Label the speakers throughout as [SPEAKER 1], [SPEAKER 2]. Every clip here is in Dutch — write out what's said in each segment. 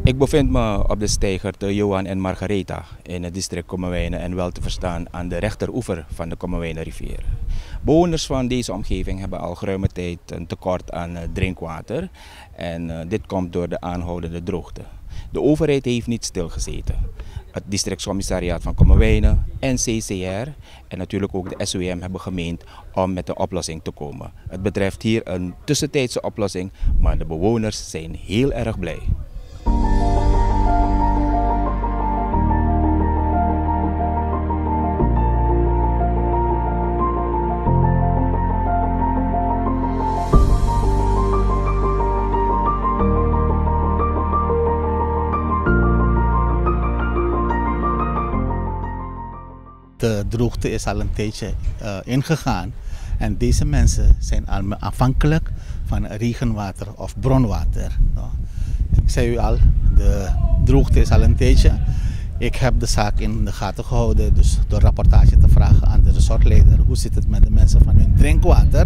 [SPEAKER 1] Ik bevind me op de steiger te Johan en Margaretha in het district Kommerwijnen en wel te verstaan aan de rechteroever van de Kommerwijnenrivier. Bewoners van deze omgeving hebben al geruime tijd een tekort aan drinkwater en dit komt door de aanhoudende droogte. De overheid heeft niet stilgezeten. Het districtscommissariaat van Kommerwijnen, NCCR en natuurlijk ook de SWM hebben gemeend om met een oplossing te komen. Het betreft hier een tussentijdse oplossing, maar de bewoners zijn heel erg blij.
[SPEAKER 2] De droogte is al een tijdje ingegaan en deze mensen zijn afhankelijk van regenwater of bronwater. Ik zei u al, de droogte is al een tijdje. Ik heb de zaak in de gaten gehouden, dus door rapportage te vragen aan de resortleider hoe zit het met de mensen van hun drinkwater.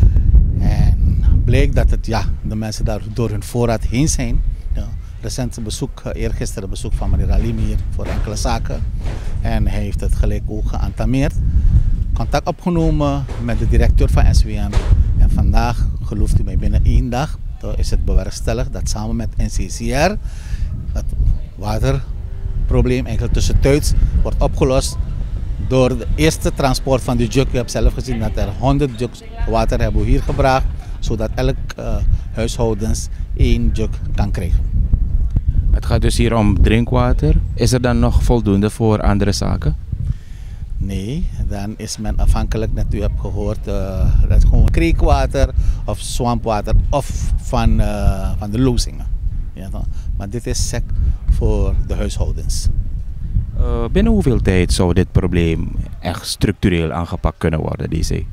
[SPEAKER 2] En bleek dat de mensen daar door hun voorraad heen zijn. Recent bezoek, eergisteren bezoek van meneer Alim hier voor enkele zaken. En hij heeft het gelijk ook geantameerd. Contact opgenomen met de directeur van SWM. En vandaag, gelooft u mij, binnen 1 dag is het bewerkstelligd dat samen met NCCR het waterprobleem eigenlijk tussentijds wordt opgelost door de eerste transport van de jug. U hebt zelf gezien dat er 100 jugs water hebben we hier gebracht, zodat elk huishoudens 1 jug kan krijgen.
[SPEAKER 1] Het gaat dus hier om drinkwater. Is er dan nog voldoende voor andere zaken?
[SPEAKER 2] Nee, dan is men afhankelijk, net u hebt gehoord, dat gewoon kreekwater of zwampwater of van de lozingen. Ja, maar dit is sec voor de huishoudens.
[SPEAKER 1] Binnen hoeveel tijd zou dit probleem echt structureel aangepakt kunnen worden, DC?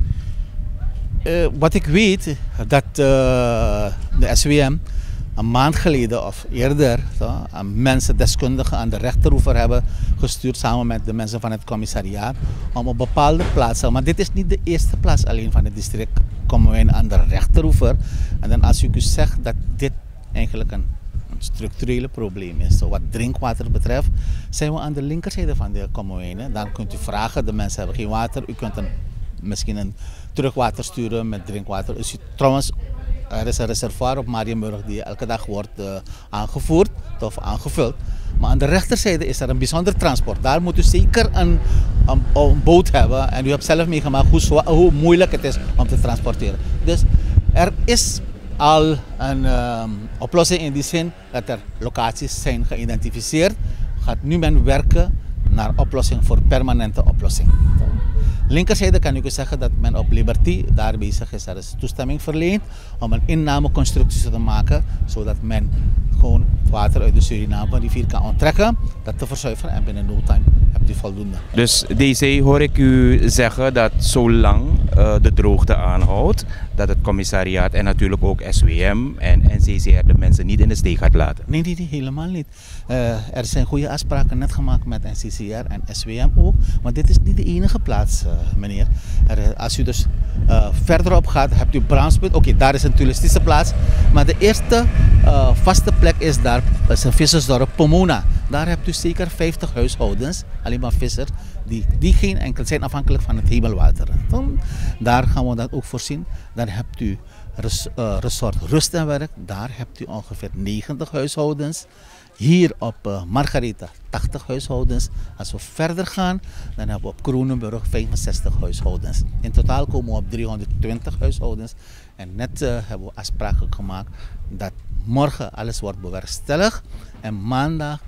[SPEAKER 2] Wat ik weet, dat de SWM een maand geleden of eerder mensen, deskundigen aan de rechteroever hebben gestuurd samen met de mensen van het commissariaat om op bepaalde plaatsen, maar dit is niet de eerste plaats alleen van het district Kommerwijnen aan de rechteroever. En dan als u zegt dat dit eigenlijk een structurele probleem is, wat drinkwater betreft, zijn we aan de linkerzijde van de Kommerwijnen. Dan kunt u vragen, de mensen hebben geen water, u kunt misschien een terugwater sturen met drinkwater. Trouwens, er is een reservoir op Marienburg die elke dag wordt aangevoerd of aangevuld. Maar aan de rechterzijde is er een bijzonder transport. Daar moet u zeker een boot hebben. En u hebt zelf meegemaakt hoe moeilijk het is om te transporteren. Dus er is al een oplossing in die zin dat er locaties zijn geïdentificeerd. Gaat nu men werken naar oplossing voor permanente oplossing. Linkerzijde kan ik u zeggen dat men op Liberty daar bezig is. Er is toestemming verleend om een innameconstructie te maken, zodat men gewoon water uit de Suriname rivier kan onttrekken, dat te verzuiveren en binnen no time hebt u voldoende.
[SPEAKER 1] Dus DC hoor ik u zeggen dat zolang de droogte aanhoudt, dat het commissariaat en natuurlijk ook SWM en NCCR de mensen niet in de steek gaat laten?
[SPEAKER 2] Nee, helemaal niet. Er zijn goede afspraken net gemaakt met NCCR en SWM ook, maar dit is niet de enige plaats, meneer. Als u dus verderop gaat, hebt u Braamspunt. Oké, daar is een toeristische plaats, maar de eerste vaste plek is daar, dat is een vissersdorp Pomona. Daar hebt u zeker 50 huishoudens, alleen maar vissers, die geen enkel zijn afhankelijk van het hemelwater. Daar gaan we dat ook voorzien. Dan hebt u resort Rust en Werk, daar hebt u ongeveer 90 huishoudens. Hier op Margaretha 80 huishoudens. Als we verder gaan, dan hebben we op Kronenburg 65 huishoudens. In totaal komen we op 320 huishoudens. En net hebben we afspraken gemaakt dat morgen alles wordt bewerkstelligd. En maandag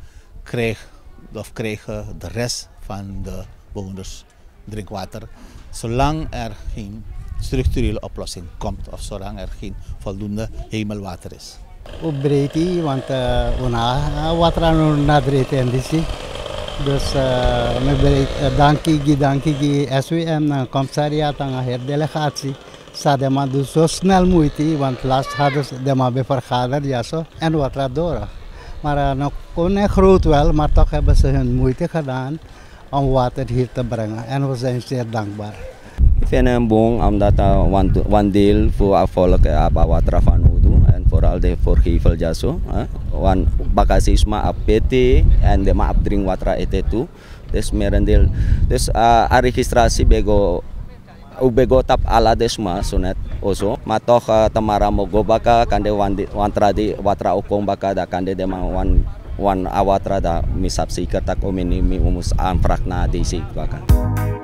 [SPEAKER 2] krijgen de rest van de bewoners drinkwater. Zolang er geen structurele oplossing komt of zolang er geen voldoende hemelwater is.
[SPEAKER 3] Op breedte, want we water aan nadreten en dit. Dus dankie SWM en commissariaat en de delegatie. Ze maar dus zo snel moeite, want laatst hadden ze de maar vergaderd, ja zo, en wat door. Maar nog kon groot wel, maar toch hebben ze hun moeite gedaan om water hier te brengen en we zijn zeer dankbaar.
[SPEAKER 4] Ik vind het bon omdat een deel voor het volk water van Udo en vooral de voorgevel jaso, wan bakasisma apeti en de ma drink watra etetu. Dus merendeel dus a registrasi bego ubego tap ala desma sunet oso matok tamara mogo baka kande wantra di watra ukong baka da kande de ma wan awatra da misapsi kertak omini mi umus amfrak na disi baka.